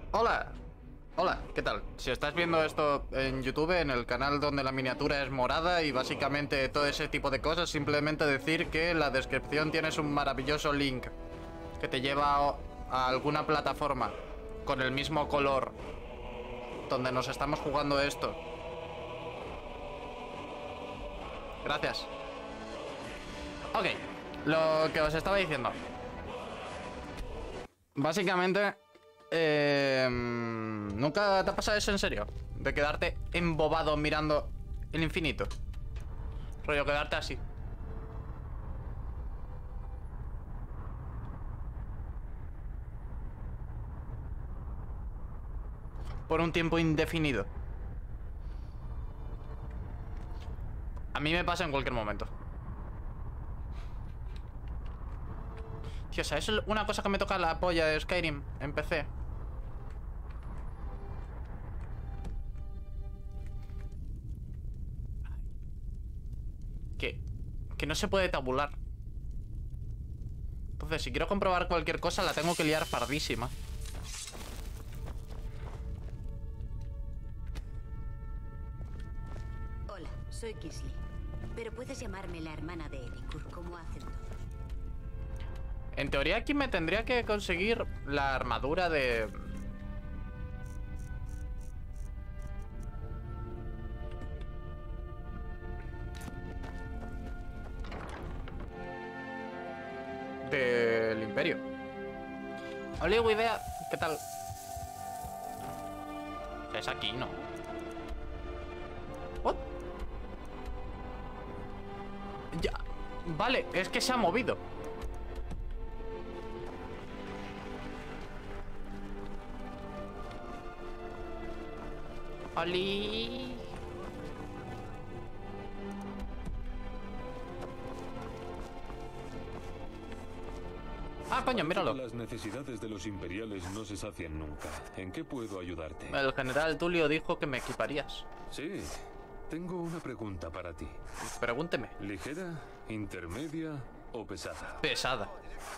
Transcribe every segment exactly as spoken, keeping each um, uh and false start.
Hola, hola, ¿qué tal? Si estás viendo esto en YouTube, en el canal donde la miniatura es morada y básicamente todo ese tipo de cosas, simplemente decir que en la descripción tienes un maravilloso link que te lleva a, a alguna plataforma con el mismo color donde nos estamos jugando esto. Gracias. Ok, lo que os estaba diciendo. Básicamente... Eh, ¿Nunca te ha pasado eso en serio? De quedarte embobado mirando el infinito. Rollo, quedarte así. Por un tiempo indefinido. A mí me pasa en cualquier momento. Tío, ¿sabes una cosa que me toca la polla de Skyrim en P C? Que, que no se puede tabular. Entonces, si quiero comprobar cualquier cosa, la tengo que liar pardísima. Hola, soy Kisly. Pero puedes llamarme la hermana de Erikur, como hacen todos. En teoría aquí me tendría que conseguir la armadura de... del Imperio. Hola, idea. ¿Qué tal? Es aquí, ¿no? What? Ya. Vale, es que se ha movido. ¡Oli! Ah, coño, míralo. Las necesidades de los imperiales no se sacian nunca. ¿En qué puedo ayudarte? El general Tulio dijo que me equiparías. Sí, tengo una pregunta para ti. Pregúnteme. ¿Ligera, intermedia o pesada? Pesada.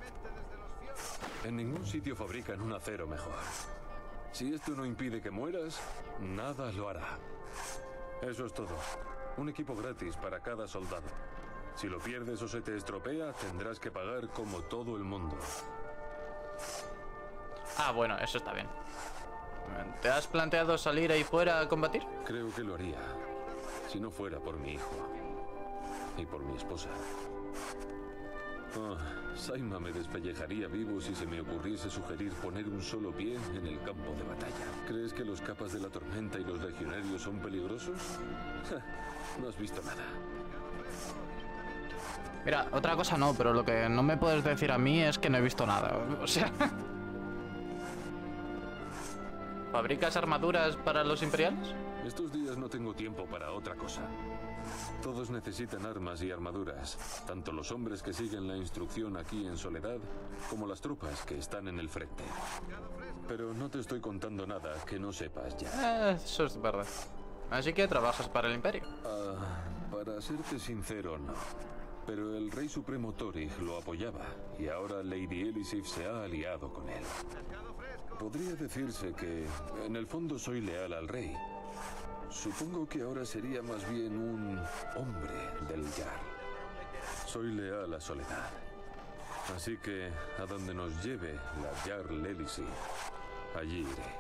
En ningún sitio fabrican un acero mejor. Si esto no impide que mueras, nada lo hará. Eso es todo. Un equipo gratis para cada soldado. Si lo pierdes o se te estropea, tendrás que pagar como todo el mundo. Ah, bueno, eso está bien. ¿Te has planteado salir ahí fuera a combatir? Creo que lo haría. Si no fuera por mi hijo. Y por mi esposa. Oh, Saima me despellejaría vivo si se me ocurriese sugerir poner un solo pie en el campo de batalla. ¿Crees que los capas de la tormenta y los legionarios son peligrosos? No has visto nada. Mira, otra cosa no, pero lo que no me puedes decir a mí es que no he visto nada. O sea... ¿Fabricas armaduras para los imperiales? Estos días no tengo tiempo para otra cosa. Todos necesitan armas y armaduras, tanto los hombres que siguen la instrucción aquí en Soledad, como las tropas que están en el frente. Pero no te estoy contando nada que no sepas ya. Eh, eso es verdad. Así que trabajas para el Imperio. Uh, para serte sincero, no. Pero el Rey Supremo Torig lo apoyaba, y ahora Lady Elisif se ha aliado con él. Podría decirse que, en el fondo, soy leal al rey. Supongo que ahora sería más bien un hombre del Jarl. Soy leal a Soledad. Así que, a donde nos lleve la Jarl Elisif, allí iré.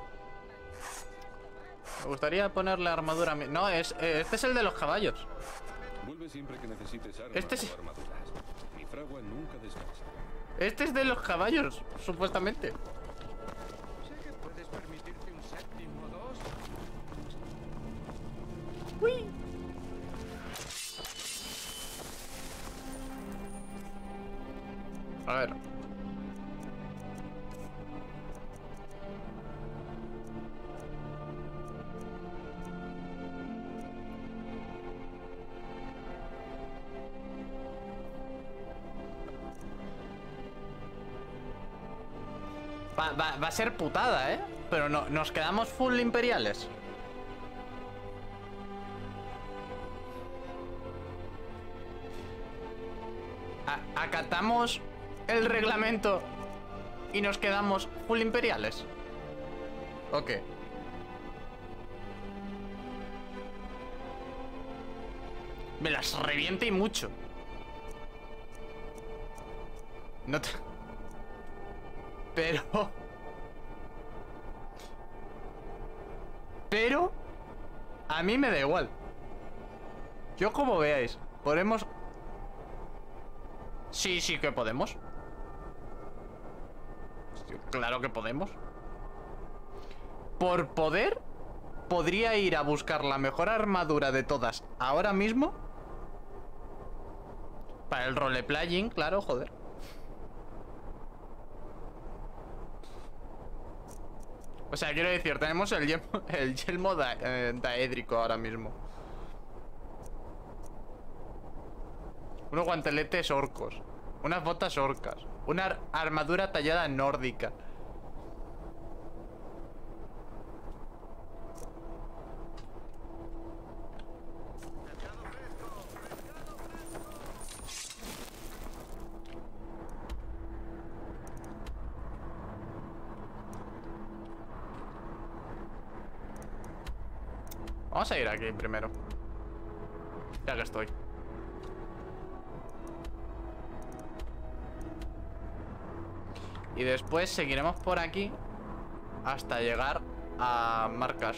Me gustaría ponerle armadura a mi... No, es, eh, este es el de los caballos. Vuelve siempre que necesites armas Este es... o armaduras. Mi fragua nunca descansa. Este es de los caballos, supuestamente. Sé que puedes permitirte un séptimo o dos. Uy. A ver. Va, va, va a ser putada, ¿eh? Pero no, nos quedamos full imperiales. A, acatamos el reglamento y nos quedamos full imperiales. Ok. Me las reviente y mucho. No te... Pero... Pero... A mí me da igual. Yo como veáis. Podemos... Sí, sí que podemos. Claro que podemos. Por poder, podría ir a buscar la mejor armadura de todas ahora mismo. Para el roleplaying, claro, joder. O sea, quiero decir, tenemos el yelmo, el yelmo da, eh, daédrico ahora mismo. Unos guanteletes orcos. Unas botas orcas. Una ar armadura tallada nórdica. Vamos a ir aquí primero. Ya que estoy. Y después seguiremos por aquí hasta llegar a Marcas.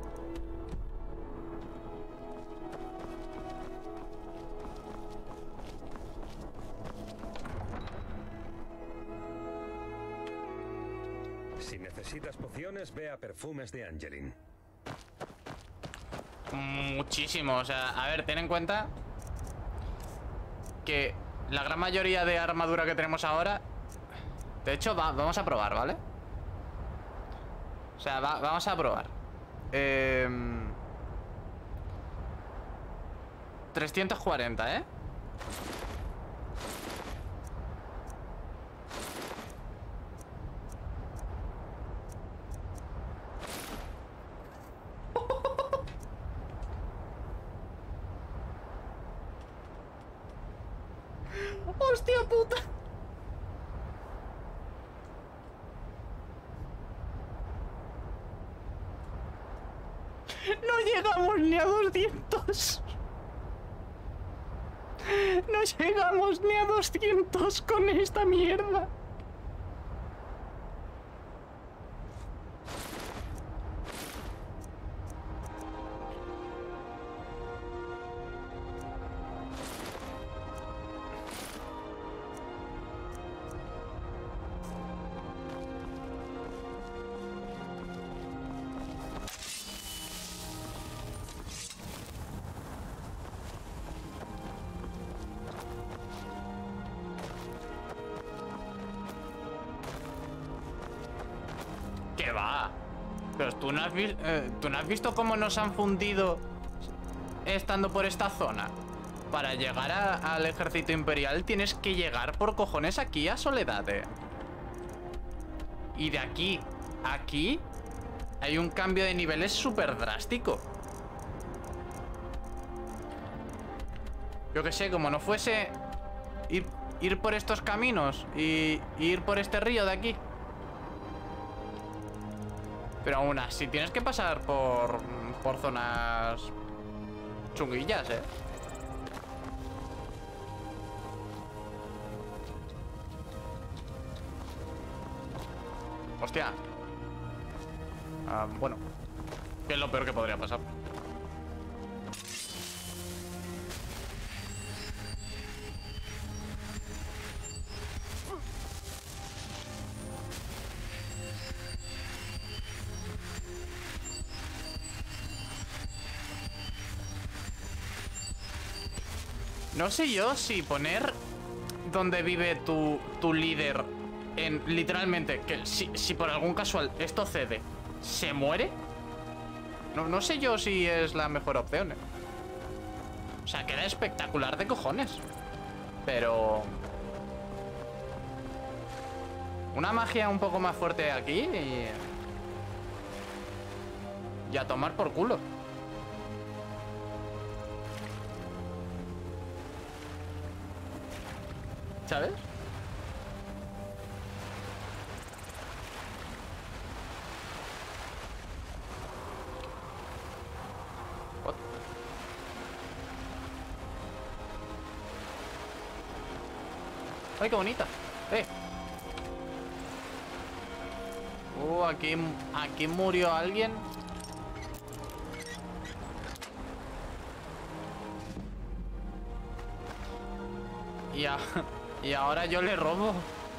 Si necesitas pociones, ve a Perfumes de Angelin. Muchísimo, o sea, a ver, ten en cuenta que la gran mayoría de armadura que tenemos ahora, de hecho, va, vamos a probar, ¿vale? O sea, va, vamos a probar. Eh, trescientos cuarenta, ¿eh? ¡Hostia puta! No llegamos ni a doscientos. No llegamos ni a doscientos con esta mierda. ¿Qué va? Pero tú no has, vi eh, ¿tú no has visto cómo nos han fundido estando por esta zona? Para llegar a, al ejército imperial tienes que llegar por cojones aquí a Soledad, eh. Y de aquí a aquí hay un cambio de niveles súper drástico. Yo que sé, como no fuese ir, ir por estos caminos y, y ir por este río de aquí. Pero aún así tienes que pasar por, por zonas chunguillas, ¿eh? Hostia. Ah, bueno. ¿Qué es lo peor que podría pasar? No sé yo si poner donde vive tu, tu líder en literalmente que si, si por algún casual esto cede, se muere. No, no sé yo si es la mejor opción, ¿eh? O sea, queda espectacular de cojones. Pero una magia un poco más fuerte aquí y, y a tomar por culo. ¿Sabes? ¡Ay, qué bonita! ¡Eh! Uh, aquí, aquí murió alguien. Y, a, y ahora yo le robo.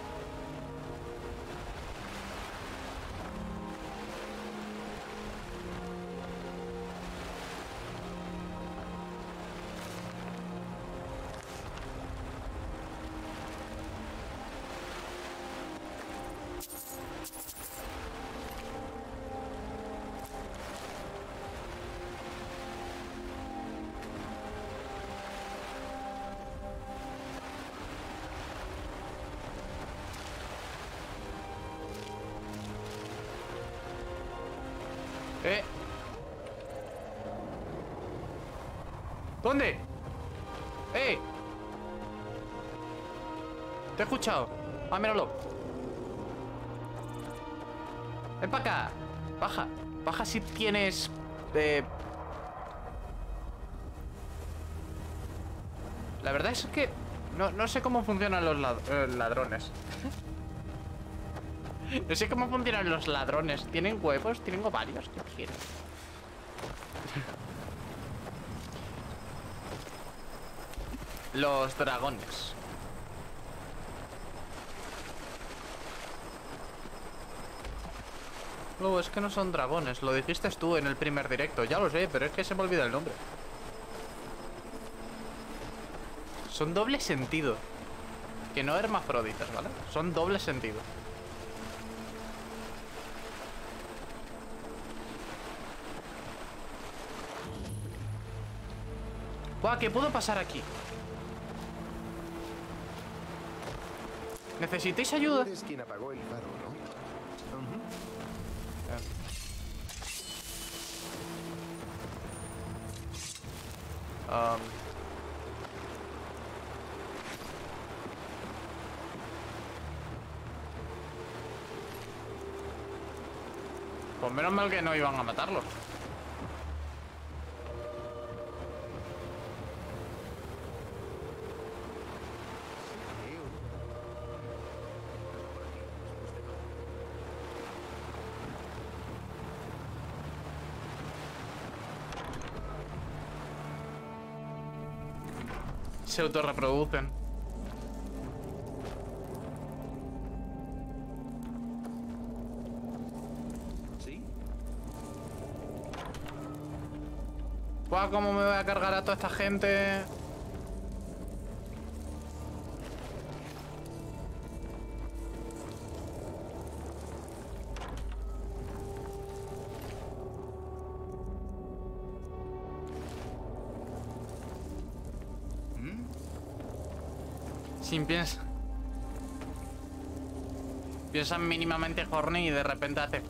Eh. ¿Dónde? ¡Eh! Te he escuchado. Ah, míralo. Ven para acá. Baja. Baja si tienes... Eh... La verdad es que... No, no sé cómo funcionan los lad eh, ladrones. No sé cómo funcionan los ladrones. ¿Tienen huevos? ¿Tienen ovarios? ¿Qué quieren? Los dragones. No, es que no son dragones. Lo dijiste tú en el primer directo. Ya lo sé, pero es que se me olvida el nombre. Son doble sentido. Que no hermafroditas, ¿vale? Son doble sentido. Buah, ¿qué puedo pasar aquí? ¿Necesitáis ayuda? Eres quien apagó el faro, ¿no? Um, pues menos mal que no iban a matarlo. Se autorreproducen. ¿Sí? Buah, ¿cómo me voy a cargar a toda esta gente? Sin piensa. Piensa mínimamente horny y de repente hace.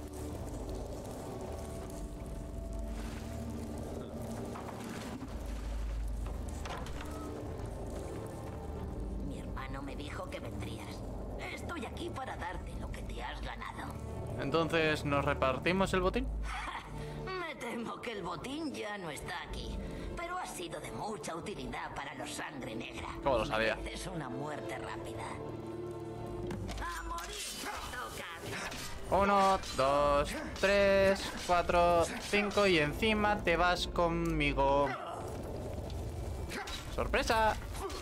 Mi hermano me dijo que vendrías. Estoy aquí para darte lo que te has ganado. Entonces, ¿nos repartimos el botín? Me temo que el botín ya no está aquí. Pero ha sido de mucha utilidad para los Sangre Negra. ¿Cómo lo sabía? Es una muerte rápida. ¡A morir te toca! Uno, dos, tres, cuatro, cinco y encima te vas conmigo. ¡Sorpresa!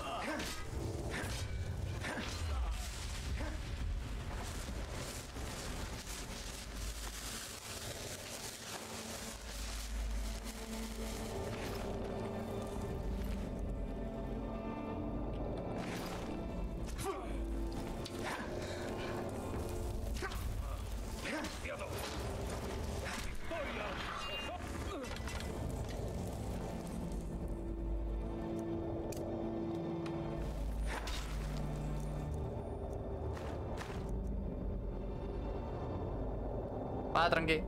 Va, tranqui.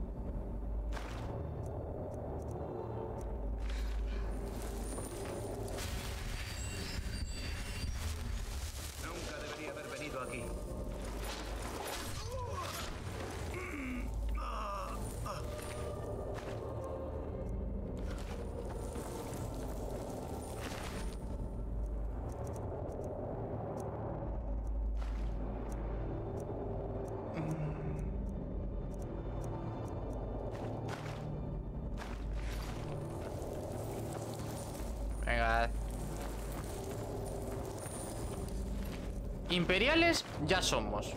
Nunca debería haber venido aquí. imperiales ya somos.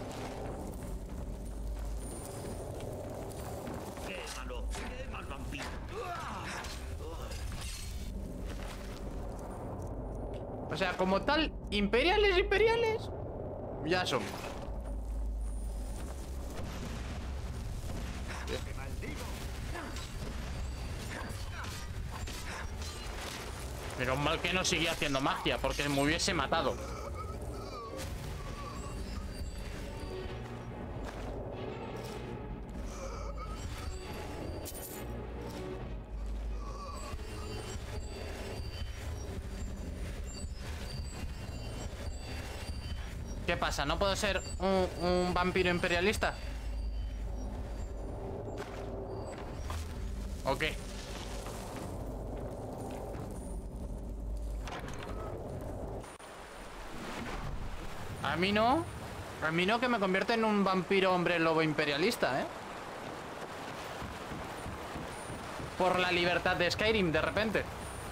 Quémalo, quema al vampiro. O sea, como tal, imperiales, imperiales ya somos. Menos mal que no seguía haciendo magia, porque me hubiese matado. ¿Qué pasa? ¿No puedo ser un, un vampiro imperialista? ¿O qué? A mí no. A mí no, que me convierte en un vampiro hombre lobo imperialista, ¿eh? Por la libertad de Skyrim, de repente.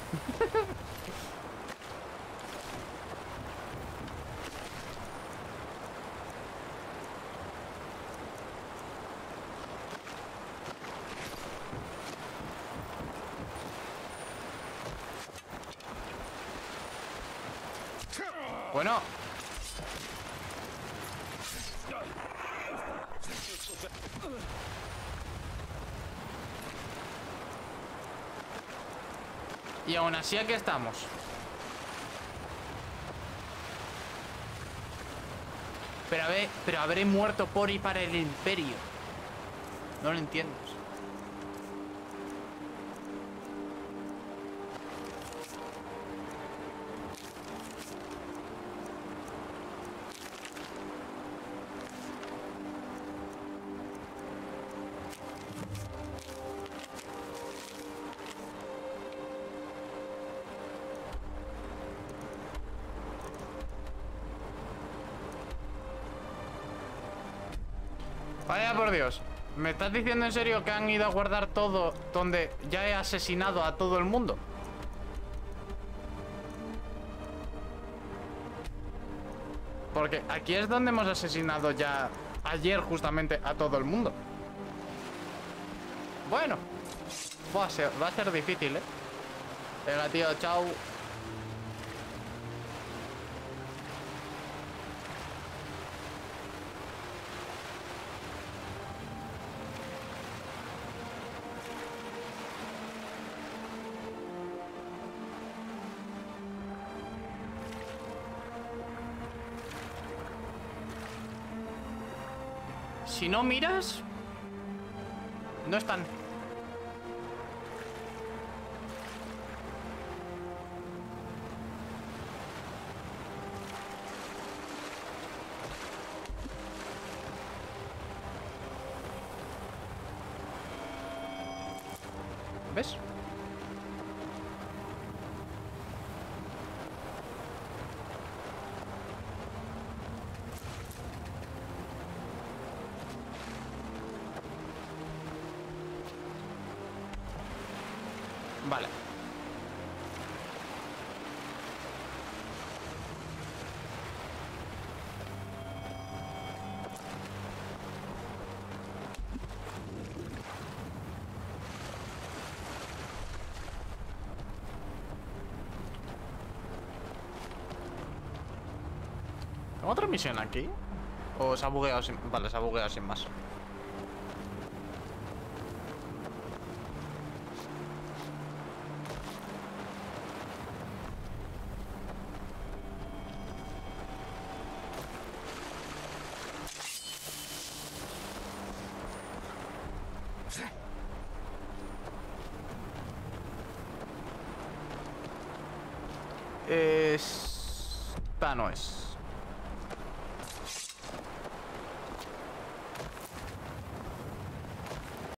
Bueno. Y aún así aquí estamos. Pero, habré, pero habré muerto por y para el imperio. No lo entiendo. Vaya por Dios. ¿Me estás diciendo en serio que han ido a guardar todo donde ya he asesinado a todo el mundo? Porque aquí es donde hemos asesinado ya ayer justamente a todo el mundo. Bueno, va a ser, va a ser difícil, ¿eh? Venga, tío, chao. Si no miras, no están. ¿Ves? Vale. ¿Tengo otra misión aquí? ¿O se ha bugueado sin... Vale, se ha bugueado sin más. Esta no es.